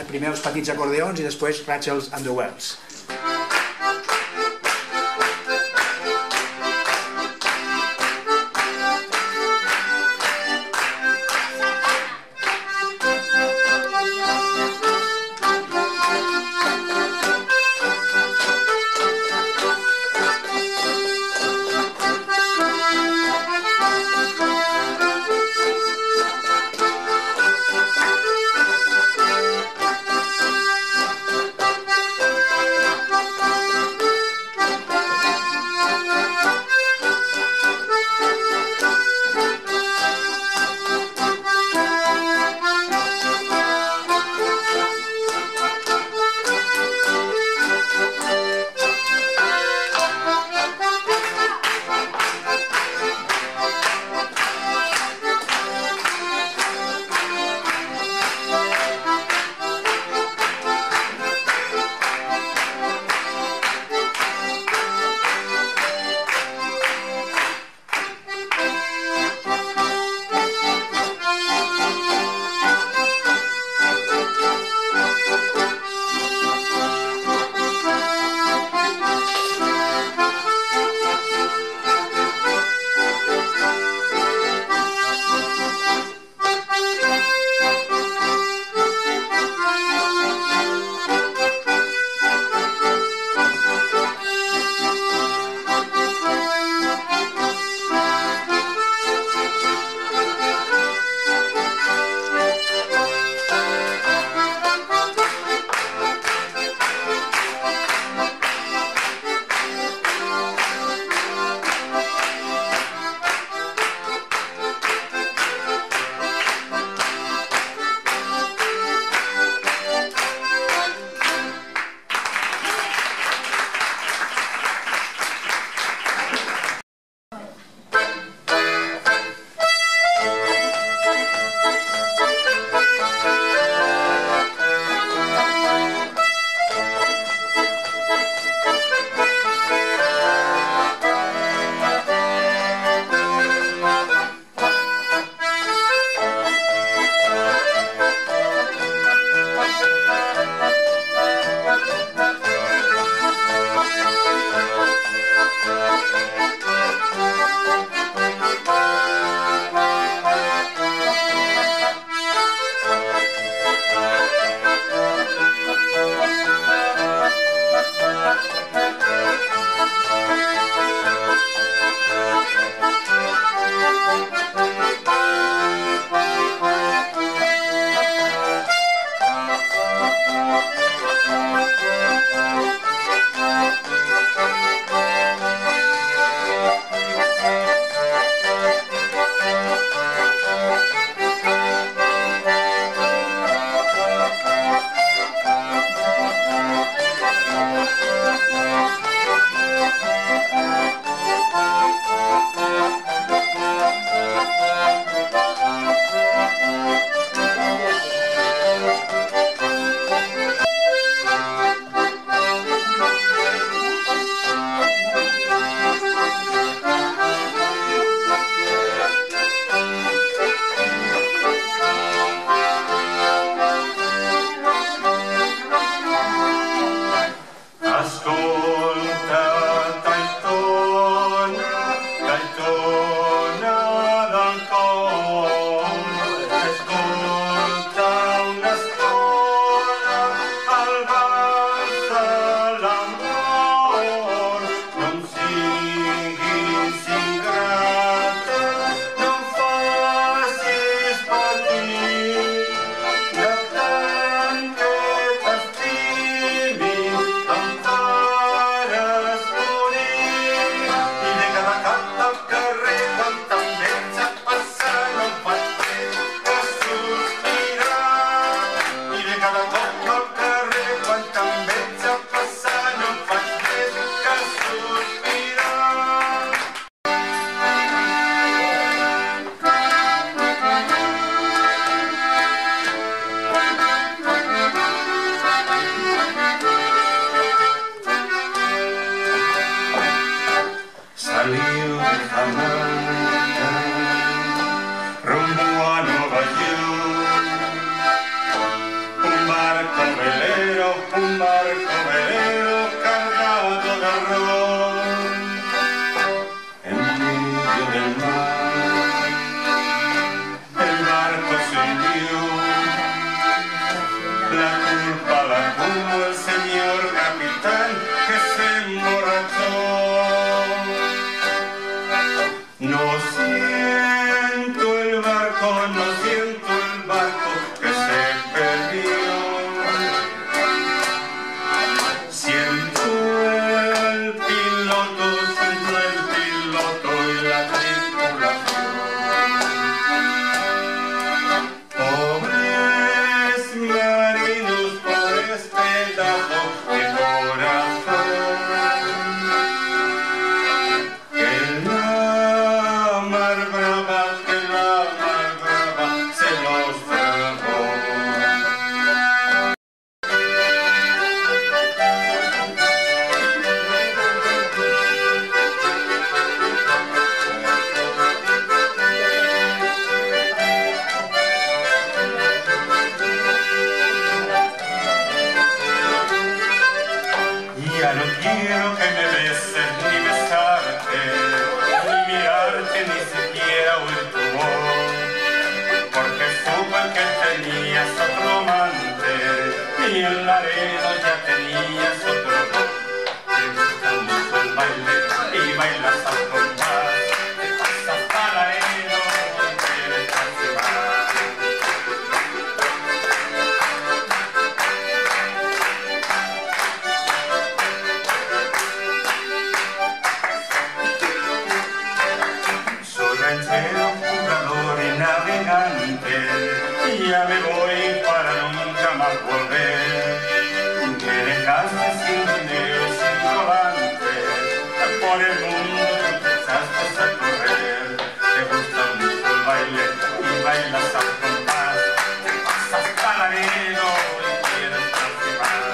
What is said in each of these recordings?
primer els petits acordeons i després Rachel and the Wells. rumbo a Nueva York, un barco nada como el señor capitán que se emborrachó. No siento el barco, no siento el barco que se perdió. Siento el piloto y la tripulación. Pobres marinos, pobres pedazos de corazón. Que la mar brava se los tragó. Ya no quiero que me beses ni besarte, ni mirarte ni siquiera oír tu voz, porque supe que tenías otro amante y en la arena ya tenías otro amor. Te gusta mucho el baile y bailas al compás, te pasas para la arena y quieres participar. Ranchero, jugador y navegante, ya me voy para nunca más volver. Me dejaste sin dinero, sin volante, por el mundo tú te echaste a correr. Te gusta mucho el baile y bailas al compás, te pasas paladero y quieres participar.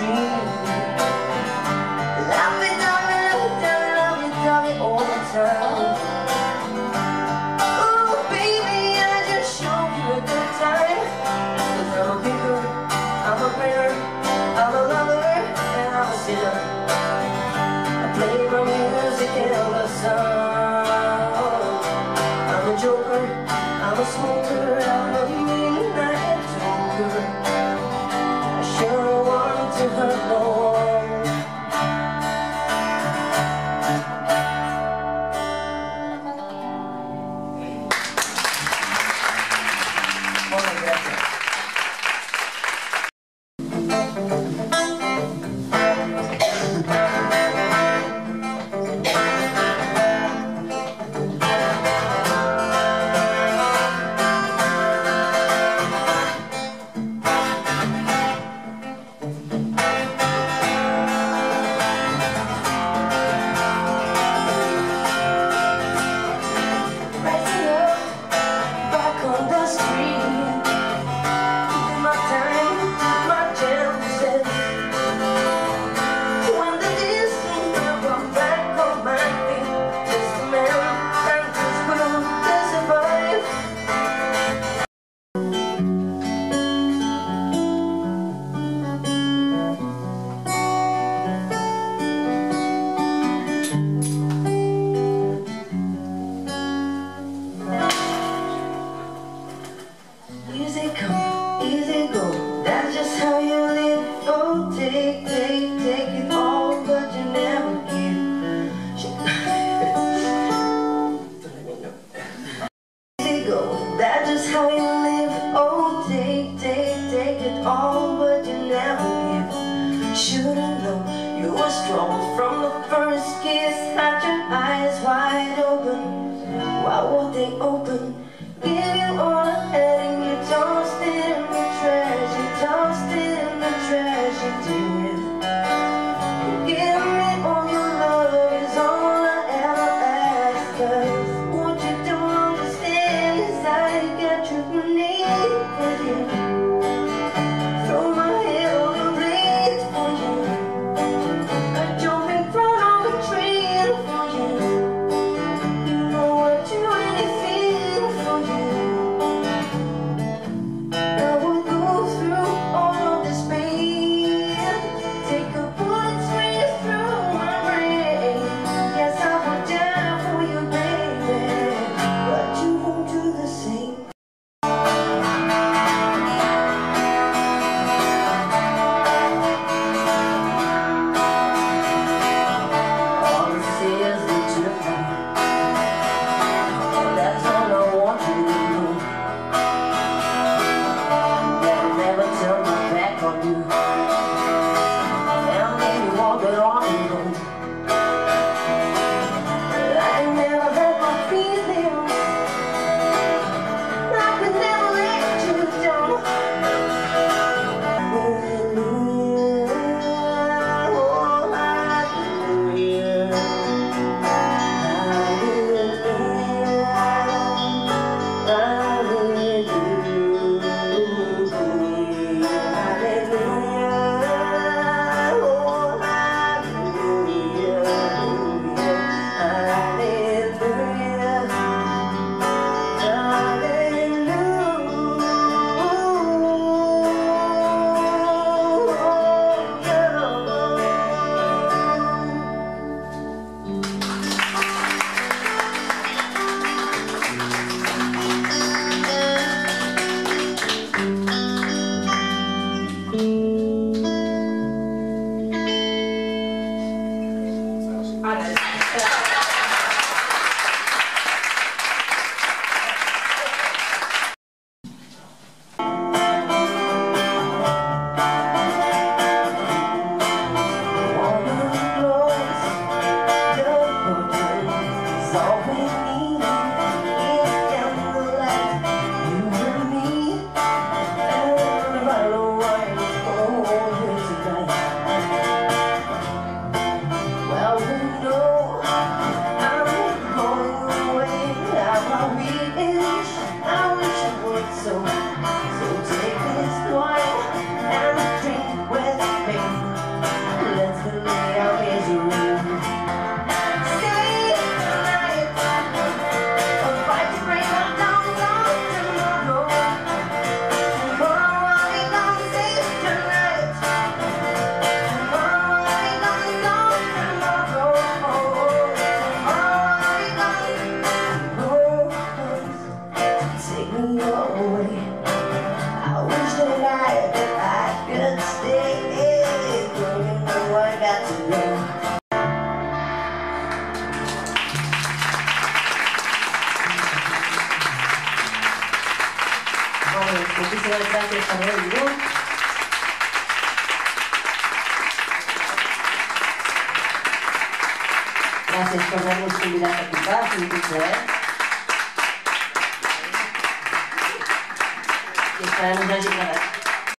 dream. Lovey-dovey all the time. Oh baby, I just showed you a good time. 'Cause I'm a picker, I'm a printer, I'm a lover, and I'm a sinner. I play my music in the sun. I'm a joker, I'm a smoker, I'm a midnight joker. I sure want to hurt no one. Easy come, easy go, that's just how you live. Oh, take it all, but you never give. Easy go, that's just how you live. Oh, take it all, but you never give. Should've known you were strong from the first kiss. Had your eyes wide open, why were they open? Give you all I had and you tossed it in the trash. You tossed it in the trash, you did. Give me all your love is all I ever ask. 'Cause what you don't understand is I got you beneath for you. Throw my head on the blades for you. I jump in front of a train for you. You know I'd do anything for you. I would go through all of this pain, take a bullet straight through my brain. Yes, I would die for you, baby, but you won't do the same. All this is the truth. That's all I want you to know. Never turn my back on you. And then you walk it on and go. I never had my feelings. I could never let you down. Hallelujah, oh hallelujah, hallelujah, hallelujah. Muchísimas gracias a Roy Wood. Gràcies per haver-nos convidat a tocar, ha sigut un plaer. I esperem que us hagi agradat.